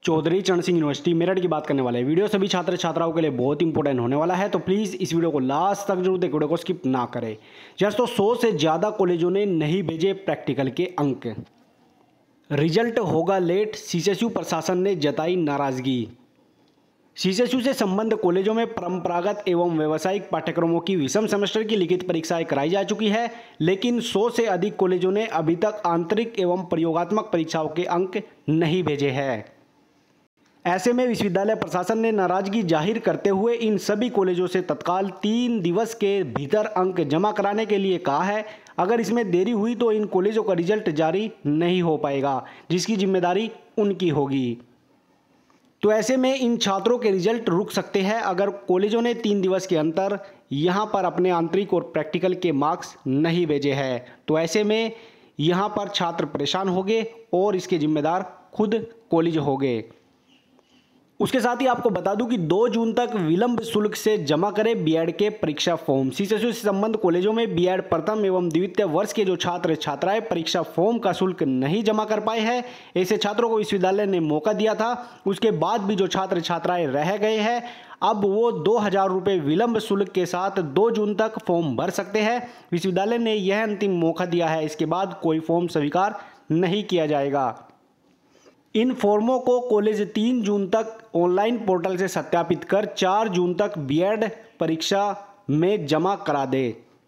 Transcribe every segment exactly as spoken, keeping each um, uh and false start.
चौधरी चरण सिंह यूनिवर्सिटी मेरठ की बात करने वाले हैं। वीडियो सभी छात्र छात्राओं के लिए बहुत इंपॉर्टेंट होने वाला है, तो प्लीज़ इस वीडियो को लास्ट तक जरूर देखें, वीडियो को स्किप ना करें। जस्ट तो सौ से ज़्यादा कॉलेजों ने नहीं भेजे प्रैक्टिकल के अंक। रिजल्ट होगा लेट, सीएसयू प्रशासन ने जताई नाराजगी। सीएसयू से संबंध कॉलेजों में परंपरागत एवं व्यावसायिक पाठ्यक्रमों की विषम सेमेस्टर की लिखित परीक्षाएं कराई जा चुकी है, लेकिन सौ से अधिक कॉलेजों ने अभी तक आंतरिक एवं प्रयोगात्मक परीक्षाओं के अंक नहीं भेजे हैं। ऐसे में विश्वविद्यालय प्रशासन ने नाराजगी जाहिर करते हुए इन सभी कॉलेजों से तत्काल तीन दिवस के भीतर अंक जमा कराने के लिए कहा है। अगर इसमें देरी हुई तो इन कॉलेजों का रिजल्ट जारी नहीं हो पाएगा, जिसकी जिम्मेदारी उनकी होगी। तो ऐसे में इन छात्रों के रिजल्ट रुक सकते हैं अगर कॉलेजों ने तीन दिवस के अंतर यहाँ पर अपने आंतरिक और प्रैक्टिकल के मार्क्स नहीं भेजे हैं। तो ऐसे में यहाँ पर छात्र परेशान होंगे और इसके जिम्मेदार खुद कॉलेज होंगे। उसके साथ ही आपको बता दूं कि दो जून तक विलंब शुल्क से जमा करें बीएड के परीक्षा फॉर्म। सीएसयू से संबंध कॉलेजों में बीएड प्रथम एवं द्वितीय वर्ष के जो छात्र छात्राएं परीक्षा फॉर्म का शुल्क नहीं जमा कर पाए हैं, ऐसे छात्रों को विश्वविद्यालय ने मौका दिया था। उसके बाद भी जो छात्र छात्राएं रह गए हैं, अब वो दो हजार रुपये विलंब शुल्क के साथ दो जून तक फॉर्म भर सकते हैं। विश्वविद्यालय ने यह अंतिम मौका दिया है, इसके बाद कोई फॉर्म स्वीकार नहीं किया जाएगा। इन फॉर्मों को कॉलेज तीन जून तक ऑनलाइन पोर्टल से सत्यापित कर चार जून तक बीएड परीक्षा में जमा करा दे।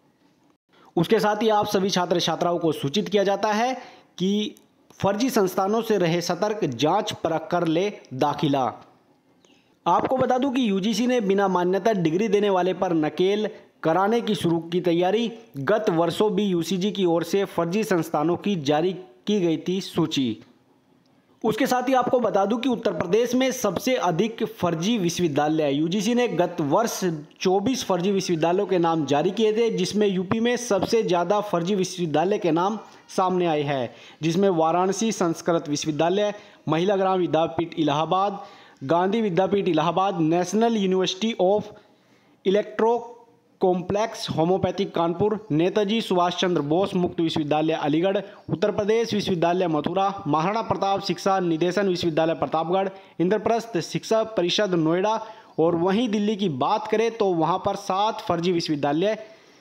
उसके साथ ही आप सभी छात्र छात्राओं को सूचित किया जाता है कि फर्जी संस्थानों से रहे सतर्क, जांच परख कर ले दाखिला। आपको बता दूं कि यूजीसी ने बिना मान्यता डिग्री देने वाले पर नकेल कराने की शुरू की तैयारी। गत वर्षों भी यूजीसी की ओर से फर्जी संस्थानों की जारी की गई थी सूची। उसके साथ ही आपको बता दूं कि उत्तर प्रदेश में सबसे अधिक फर्जी विश्वविद्यालय, यूजीसी ने गत वर्ष चौबीस फर्जी विश्वविद्यालयों के नाम जारी किए थे, जिसमें यूपी में सबसे ज़्यादा फर्जी विश्वविद्यालय के नाम सामने आए हैं, जिसमें Varanasi Sanskrit Vishwavidyalaya, Mahila Gram Vidyapith Allahabad, Gandhi Vidyapith Allahabad, national university of electro complex homeopathic Kanpur, Netaji Subhash Chandra Bose Mukt Vishwavidyalaya Aligarh, Uttar Pradesh विश्वविद्यालय मथुरा, महाराणा प्रताप शिक्षा निदेशन विश्वविद्यालय प्रतापगढ़, इंद्रप्रस्थ शिक्षा परिषद नोएडा। और वहीं दिल्ली की बात करें तो वहां पर सात फर्जी विश्वविद्यालय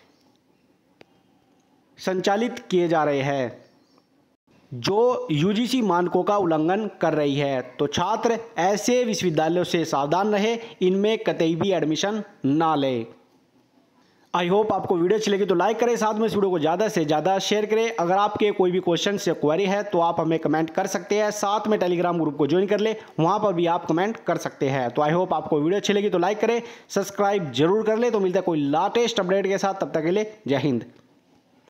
संचालित किए जा रहे हैं, जो यूजीसी मानकों का उल्लंघन कर रही है। तो छात्र ऐसे विश्वविद्यालयों से सावधान रहे, इनमें कतई भी एडमिशन ना लें। आई होप आपको वीडियो अच्छी लगी तो लाइक करें, साथ में इस वीडियो को ज़्यादा से ज़्यादा शेयर करें। अगर आपके कोई भी क्वेश्चन या क्वेरी है तो आप हमें कमेंट कर सकते हैं, साथ में टेलीग्राम ग्रुप को ज्वाइन कर ले, वहां पर भी आप कमेंट कर सकते हैं। तो आई होप आपको वीडियो अच्छी लगी तो लाइक करें, सब्सक्राइब जरूर कर ले। तो मिलता है कोई लेटेस्ट अपडेट के साथ, तब तक के लिए जय हिंद।